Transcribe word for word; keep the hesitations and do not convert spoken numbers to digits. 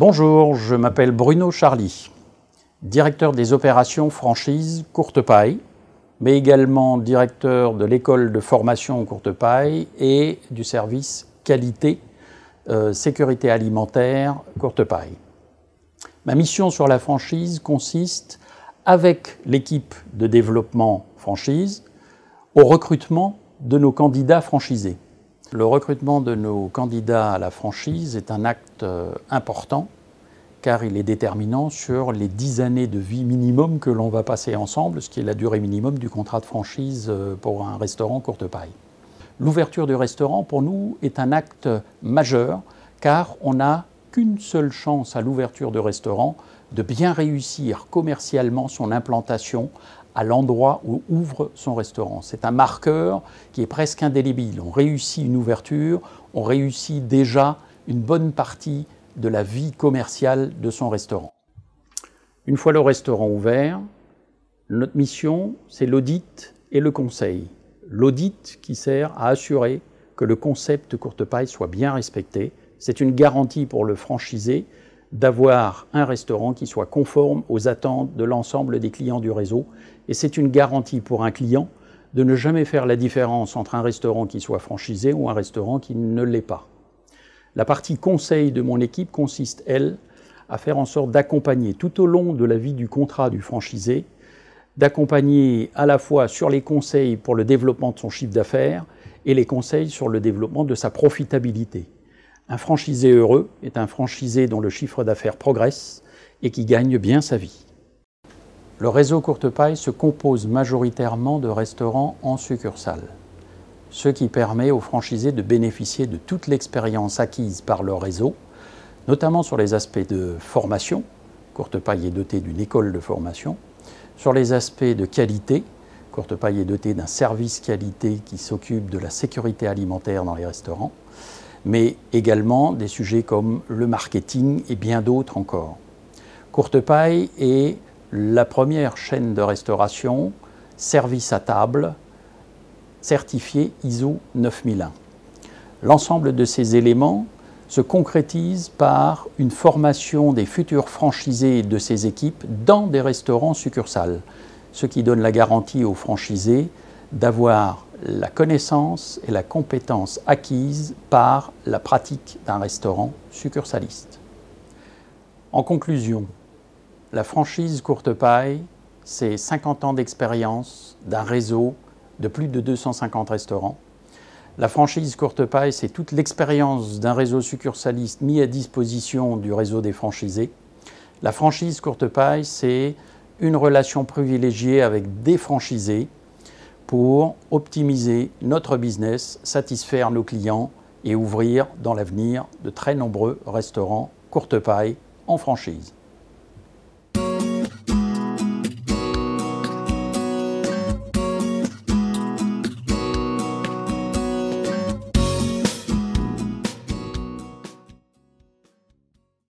Bonjour, je m'appelle Bruno Charly, directeur des opérations franchise Courte Paille, mais également directeur de l'école de formation Courte Paille et du service qualité euh, sécurité alimentaire Courte Paille. Ma mission sur la franchise consiste, avec l'équipe de développement franchise, au recrutement de nos candidats franchisés. Le recrutement de nos candidats à la franchise est un acte important car il est déterminant sur les dix années de vie minimum que l'on va passer ensemble, ce qui est la durée minimum du contrat de franchise pour un restaurant Courte Paille. L'ouverture du restaurant, pour nous, est un acte majeur car on n'a qu'une seule chance à l'ouverture de restaurant de bien réussir commercialement son implantation à l'endroit où ouvre son restaurant. C'est un marqueur qui est presque indélébile. On réussit une ouverture, on réussit déjà une bonne partie de la vie commerciale de son restaurant. Une fois le restaurant ouvert, notre mission, c'est l'audit et le conseil. L'audit qui sert à assurer que le concept Courte Paille soit bien respecté. C'est une garantie pour le franchisé d'avoir un restaurant qui soit conforme aux attentes de l'ensemble des clients du réseau. Et c'est une garantie pour un client de ne jamais faire la différence entre un restaurant qui soit franchisé ou un restaurant qui ne l'est pas. La partie conseil de mon équipe consiste, elle, à faire en sorte d'accompagner tout au long de la vie du contrat du franchisé, d'accompagner à la fois sur les conseils pour le développement de son chiffre d'affaires et les conseils sur le développement de sa profitabilité. Un franchisé heureux est un franchisé dont le chiffre d'affaires progresse et qui gagne bien sa vie. Le réseau Courte Paille se compose majoritairement de restaurants en succursale, ce qui permet aux franchisés de bénéficier de toute l'expérience acquise par le réseau, notamment sur les aspects de formation. Courte Paille est doté d'une école de formation. Sur les aspects de qualité, Courte Paille est doté d'un service qualité qui s'occupe de la sécurité alimentaire dans les restaurants, mais également des sujets comme le marketing et bien d'autres encore. Courte Paille est la première chaîne de restauration, service à table, certifié I S O neuf mille un. L'ensemble de ces éléments se concrétise par une formation des futurs franchisés et de ces équipes dans des restaurants succursales, ce qui donne la garantie aux franchisés d'avoir la connaissance et la compétence acquise par la pratique d'un restaurant succursaliste. En conclusion, la franchise Courte Paille, c'est cinquante ans d'expérience d'un réseau de plus de deux cent cinquante restaurants. La franchise Courte Paille, c'est toute l'expérience d'un réseau succursaliste mis à disposition du réseau des franchisés. La franchise Courte Paille, c'est une relation privilégiée avec des franchisés pour optimiser notre business, satisfaire nos clients et ouvrir dans l'avenir de très nombreux restaurants Courte Paille en franchise.